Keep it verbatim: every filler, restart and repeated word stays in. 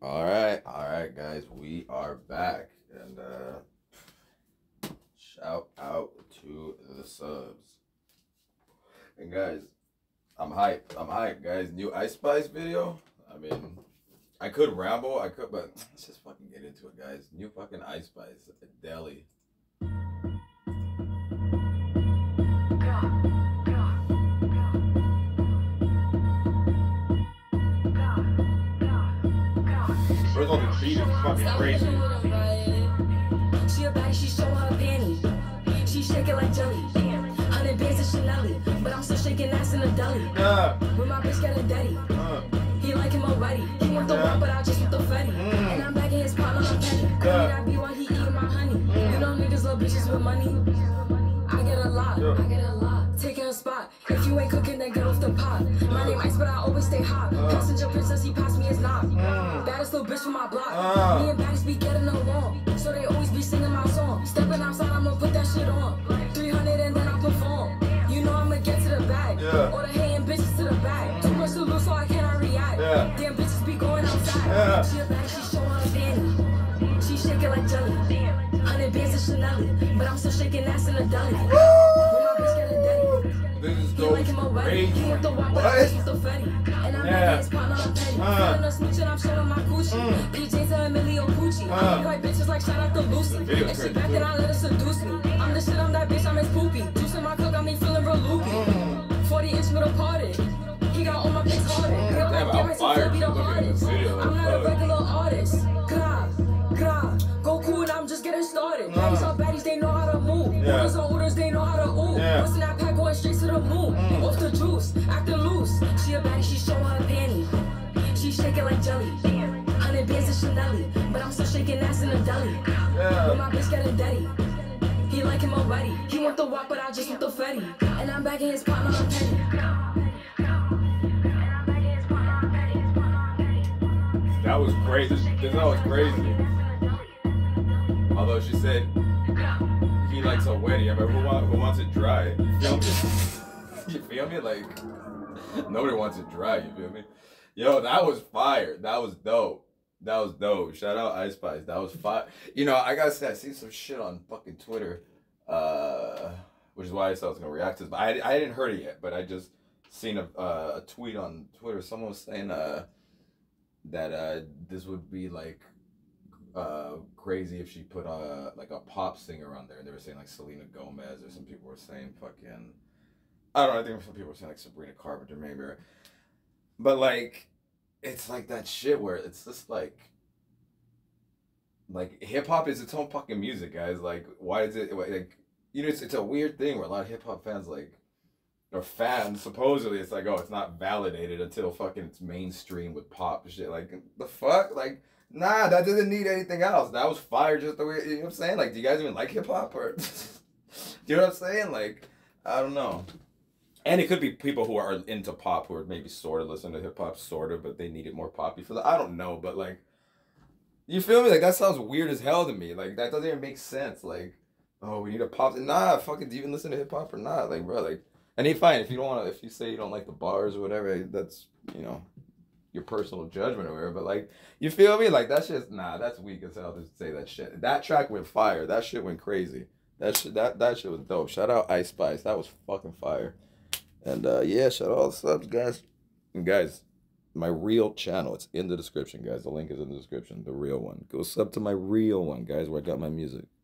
All right, all right, guys, we are back, and uh, shout out to the subs. And guys, I'm hyped. I'm hyped, guys. New Ice Spice video. I mean, I could ramble, I could, but let's just fucking get into it, guys. New fucking Ice Spice at Deli. First of all, the beat is fucking crazy. She a baddie, she show her panty. She shake it like jelly. Hundred bands of Chanel, but I'm still shaking ass in the deli. Yeah. With my bitch got a daddy. Uh. He like him already. He want the Yeah. one, but I just want the fatty. Mm. And I'm back in his partner, I'm petty. Yeah. I be while he eating my honey. Mm. You know niggas love bitches with money. I get a lot. Yeah. I get a lot. Taking a spot. If you ain't cooking, then get off the pot. My name Ice, but I always stay hot. Uh. Passenger princess, he passed me his knob. Mm. Baddest little bitch from my block. Uh. Me and baddies be getting along. So they always be singing my song. Stepping outside, I'ma put that shit on. three hundred and then I perform. You know I'ma get to the bag. Yeah. Or the hating bitches to the bag. Too much to lose, so I cannot react. Yeah. Damn bitches be going outside. Yeah. She a baddie, she showing her panty. She shake it like jelly. Hundred bands of Chanel, but I'm still shaking ass in the deli. When my bitch get a daddy. This is He so like him already. crazy. He want the walk, but I just want the fatty. And I'm Yeah. back in his partner, I'm petty. Uh. Feeling a smooch and I'm showing my coochie. Mm. P Js and Emilio Pucci. Uh. I'm white bitches like shout out to Lucy. Video's And she crazy, back too. then I let her seduce me. I'm the shit, I'm that bitch, I'm his poopy. Juice in my cook, got me feeling real loopy. Mm. forty inch middle parted. He got all my pics harded. He Damn, like, I'm damn, I fired be the just looking at this hardest. video, I'm not a fuck. regular artist. Gra, gra, go cool and I'm just getting started. Mm. Baddies are baddies, they know how to move. Yeah. Orders on orders, they know how to ooh. Yeah. Bustin' that pack, going straight to the moon. Mm. Off the juice, acting loose. She a baddie, she show her panty. She shake it like jelly. Hundred bands of Chanel, but I'm still shaking ass in the deli. Yeah. With my bitch got a daddy. He like him already. He want the walk, but I just want the fatty. And I'm back in his partner, I'm petty. That was crazy. This that was crazy. Although she said he likes a wetty. I mean, who, want, who wants it dry? You feel me? You feel me? Like, nobody wants it dry. You feel me? Yo, that was fire. That was dope. That was dope. Shout out Ice Spice. That was fire. You know, I gotta say, I see some shit on fucking Twitter, uh, which is why I said I was gonna react to this. But I, I hadn't heard it yet. But I just seen a, uh, a tweet on Twitter. Someone was saying, uh, that uh this would be like uh crazy if she put uh like a pop singer on there. They were saying like Selena Gomez, or some people were saying fucking I don't know, I think some people were saying like Sabrina Carpenter maybe, or, but like it's like that shit where it's just like like hip hop is its own fucking music, guys. Like why is it like, you know, it's it's a weird thing where a lot of hip hop fans like, or fans, supposedly, it's like, oh, it's not validated until fucking it's mainstream with pop shit. Like, the fuck? Like, nah, that doesn't need anything else. That was fire just the way, you know what I'm saying? Like, do you guys even like hip-hop? Or, do you know what I'm saying? Like, I don't know. And it could be people who are into pop who are maybe sort of listening to hip-hop, sort of, but they needed more poppy for that. I don't know, but like, you feel me? Like, that sounds weird as hell to me. Like, that doesn't even make sense. Like, oh, we need a pop. Nah, fucking, do you even listen to hip-hop or not? Like, bro, like, and he fine if you don't want to, if you say you don't like the bars or whatever, that's, you know, your personal judgment or whatever. But like, you feel me? Like that shit's, nah, that's weak as hell to say that shit. That track went fire. That shit went crazy. That shit, that that shit was dope. Shout out Ice Spice. That was fucking fire. And uh, yeah, shout out all the subs, guys. And guys, my real channel, it's in the description, guys. The link is in the description. The real one. Go sub to my real one, guys, where I got my music.